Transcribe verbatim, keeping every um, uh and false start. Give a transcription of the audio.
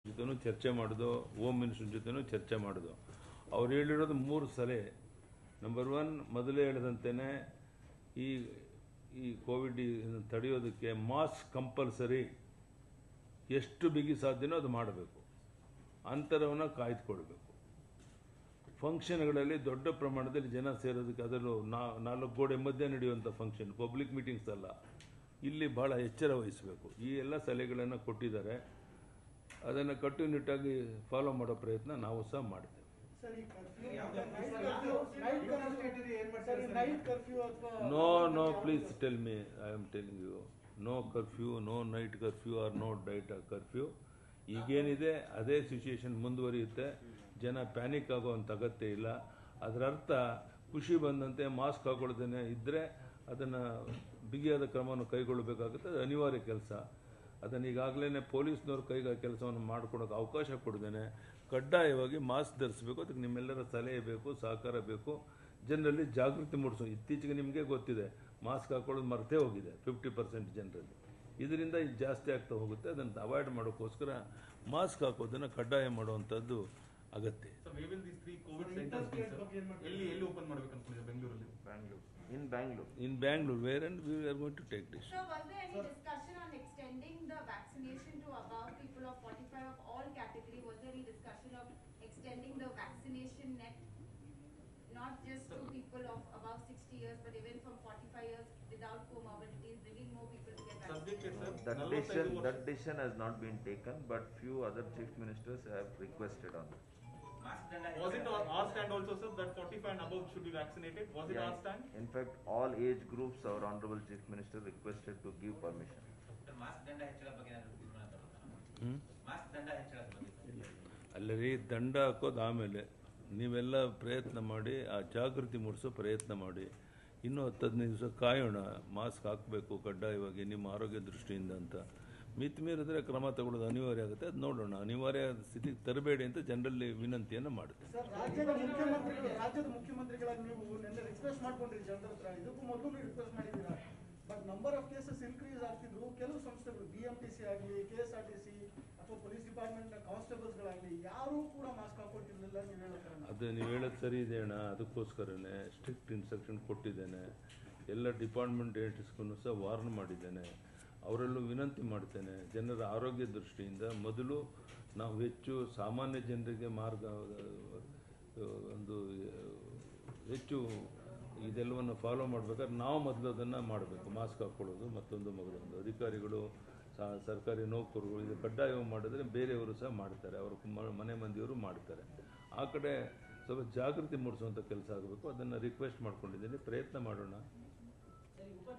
ಜೊತೆನೂ ಚರ್ಚೆ ಮಾಡೋದು, ಹೋಮ್ ಮಿನಿಸ್ಟರ್ ಜೊತೆನೂ ಚರ್ಚೆ ಮಾಡೋದು. ಅವ್ರು ಹೇಳಿರೋದು ಮೂರು ಸಲಹೆ. ನಂಬರ್ ಒನ್, ಮೊದಲೇ ಹೇಳಿದಂತೆಯೇ ಈ ಈ ಕೋವಿಡ್ ತಡೆಯೋದಕ್ಕೆ ಮಾಸ್ಕ್ ಕಂಪಲ್ಸರಿ, ಎಷ್ಟು ಬಿಗಿ ಸಾಧ್ಯನೋ ಅದು ಮಾಡಬೇಕು. ಅಂತರವನ್ನು ಕಾಯ್ದುಕೊಳ್ಬೇಕು. ಫಂಕ್ಷನ್ಗಳಲ್ಲಿ ದೊಡ್ಡ ಪ್ರಮಾಣದಲ್ಲಿ ಜನ ಸೇರೋದಕ್ಕೆ, ಅದರಲ್ಲೂ ನಾ ನಾಲ್ಕು ಗೋಡೆ ಮಧ್ಯೆ ನಡೆಯುವಂಥ ಫಂಕ್ಷನ್, ಪಬ್ಲಿಕ್ ಮೀಟಿಂಗ್ಸ್ ಅಲ್ಲ, ಇಲ್ಲಿ ಭಾಳ ಎಚ್ಚರ ವಹಿಸಬೇಕು. ಈ ಎಲ್ಲ ಸಲಹೆಗಳನ್ನು ಕೊಟ್ಟಿದ್ದಾರೆ. ಅದನ್ನು ಕಟ್ಟುನಿಟ್ಟಾಗಿ ಫಾಲೋ ಮಾಡೋ ಪ್ರಯತ್ನ ನಾವು ಸಹ ಮಾಡ್ತೇವೆ. No no please tell me, I am telling you, no curfew, no night curfew or no diet curfew. ಈಗೇನಿದೆ ಅದೇ ಸಿಚುಯೇಷನ್ ಮುಂದುವರಿಯುತ್ತೆ. ಜನ ಪ್ಯಾನಿಕ್ ಆಗೋವಂಥ ಅಗತ್ಯ ಇಲ್ಲ. ಅದರ ಅರ್ಥ ಖುಷಿ ಬಂದಂತೆ ಮಾಸ್ಕ್ ಹಾಕೊಳ್ಳದೇನೆ ಇದ್ದರೆ ಅದನ್ನು ಬಿಗಿಯಾದ ಕ್ರಮವನ್ನು ಕೈಗೊಳ್ಳಬೇಕಾಗುತ್ತೆ. ಅದು ಅನಿವಾರ್ಯ ಕೆಲಸ. ಅದನ್ನು ಈಗಾಗಲೇ ಪೊಲೀಸ್ನವ್ರ ಕೈಗೆ ಕೆಲಸವನ್ನು ಮಾಡಿಕೊಡೋಕೆ ಅವಕಾಶ ಕೊಡ್ದೇನೆ ಕಡ್ಡಾಯವಾಗಿ ಮಾಸ್ಕ್ ಧರಿಸಬೇಕು. ಅದಕ್ಕೆ ನಿಮ್ಮೆಲ್ಲರ ಸಲಹೆ ಬೇಕು, ಸಹಕಾರ ಬೇಕು. ಜನರಲ್ಲಿ ಜಾಗೃತಿ ಮೂಡಿಸೋ. ಇತ್ತೀಚೆಗೆ ನಿಮಗೆ ಗೊತ್ತಿದೆ, ಮಾಸ್ಕ್ ಹಾಕೊಳ್ಳೋದು ಮರ್ತೇ ಹೋಗಿದೆ ಫಿಫ್ಟಿ ಪರ್ಸೆಂಟ್ ಜನರಲ್ಲಿ. ಇದರಿಂದ ಇದು ಜಾಸ್ತಿ ಆಗ್ತಾ ಹೋಗುತ್ತೆ. ಅದನ್ನು ಅವಾಯ್ಡ್ ಮಾಡೋಕ್ಕೋಸ್ಕರ ಮಾಸ್ಕ್ ಹಾಕೋದನ್ನು ಕಡ್ಡಾಯ ಮಾಡುವಂಥದ್ದು ಅಗತ್ಯ. In Bangalore. In Bangalore, where and we are going to take this. So, was there any discussion on extending the vaccination to above people of forty-five of all category? Was there any discussion of extending the vaccination net, not just to people of above sixty years, but even from forty-five years without comorbidities, bringing more people to get vaccinated? That decision, that decision has not been taken, but few other chief ministers have requested on it. Was it our stand also, sir, that forty-five and above should be vaccinated? Was it Yeah, our stand? In fact, all age groups, our honorable chief minister requested to give permission. ಅಲ್ಲರಿ, ದಂಡ ಹಾಕೋದು ಆಮೇಲೆ. ನೀವೆಲ್ಲ ಪ್ರಯತ್ನ ಮಾಡಿ ಆ ಜಾಗೃತಿ ಮೂಡಿಸೋ ಪ್ರಯತ್ನ ಮಾಡಿ. ಇನ್ನೂ ಹತ್ತು ಹದಿನೈದು ದಿವಸ ಕಾಯೋಣ. ಮಾಸ್ಕ್ ಹಾಕಬೇಕು ಕಡ್ಡಾಯವಾಗಿ ನಿಮ್ಮ ಆರೋಗ್ಯ ದೃಷ್ಟಿಯಿಂದ ಅಂತ. ಮಿತಿ ಮೀರಿದ್ರೆ ಕ್ರಮ ತಗೊಳ್ಳೋದು ಅನಿವಾರ್ಯ ಆಗುತ್ತೆ. ಅದು ನೋಡೋಣ. ಅನಿವಾರ್ಯ ಸ್ಥಿತಿಗೆ ತರಬೇಡಿ ಅಂತ ಜನರಲ್ಲಿ ವಿನಂತಿಯನ್ನು ಮಾಡುತ್ತೆ. ರಾಜ್ಯದ ಮುಖ್ಯಮಂತ್ರಿಗಳು ರಾಜ್ಯದ ಮುಖ್ಯಮಂತ್ರಿಗಳಾಗಿ ನೀವು ನಿನ್ನೆ ರಿಕ್ವೆಸ್ಟ್ ಮಾಡ್ಕೊಂಡ್ರಿ ಜನರ ಹತ್ರ. ಇದಕ್ಕೂ ಮೊದಲು ರಿಕ್ವೆಸ್ಟ್ ಮಾಡಿದ್ದೀರಾ. But number of cases increase ಆಗ್ತಿದ್ರು. ಕೆಲವು ಸಂಸ್ಥೆಗಳು, ಬಿ ಎಂ ಟಿ ಸಿ ಆಗಲಿ, K S R T C ಅಥವಾ ಪೊಲೀಸ್ ಡಿಪಾರ್ಟ್ಮೆಂಟ್ನ ಕಾನ್ಸ್ಟೇಬಲ್ಸ್ಗಳಾಗಲಿ, ಯಾರೂ ಕೂಡ ಮಾಸ್ಕ್ ಹಾಕೊಳ್ತಿರ್ಲಿಲ್ಲ. ನೀವು ಹೇಳೋದು ಅದು ನೀವು ಹೇಳೋದು ಸರಿ ಇದೆ ಅಣ್ಣ. ಅದಕ್ಕೋಸ್ಕರನೇ ಸ್ಟ್ರಿಕ್ಟ್ ಇನ್ಸ್ಟ್ರಕ್ಷನ್ ಕೊಟ್ಟಿದ್ದೇನೆ. ಎಲ್ಲ ಡಿಪಾರ್ಟ್ಮೆಂಟ್ ಏಟಿಸ್ಗೂ ಸಹ ವಾರ್ನ್ ಮಾಡಿದ್ದೇನೆ. ಅವರಲ್ಲೂ ವಿನಂತಿ ಮಾಡ್ತೇನೆ, ಜನರ ಆರೋಗ್ಯ ದೃಷ್ಟಿಯಿಂದ ಮೊದಲು ನಾವು ಹೆಚ್ಚು ಸಾಮಾನ್ಯ ಜನರಿಗೆ ಮಾರ್ಗ ಒಂದು ಹೆಚ್ಚು ಇದೆಲ್ಲವನ್ನು ಫಾಲೋ ಮಾಡಬೇಕಾದ್ರೆ ನಾವು ಮೊದಲು ಅದನ್ನು ಮಾಡಬೇಕು. ಮಾಸ್ಕ್ ಹಾಕ್ಕೊಳ್ಳೋದು ಮತ್ತೊಂದು ಮಗಳೊಂದು. ಅಧಿಕಾರಿಗಳು, ಸರ್ಕಾರಿ ನೌಕರರು ಇದು ಕಡ್ಡಾಯವಾಗಿ ಮಾಡಿದ್ರೆ ಬೇರೆಯವರು ಸಹ ಮಾಡ್ತಾರೆ, ಅವ್ರ ಮನೆ ಮಂದಿಯವರು ಮಾಡ್ತಾರೆ. ಆ ಕಡೆ ಸ್ವಲ್ಪ ಜಾಗೃತಿ ಮೂಡಿಸುವಂಥ ಕೆಲಸ ಆಗಬೇಕು. ಅದನ್ನು ರಿಕ್ವೆಸ್ಟ್ ಮಾಡ್ಕೊಂಡಿದ್ದೀನಿ. ಪ್ರಯತ್ನ ಮಾಡೋಣ.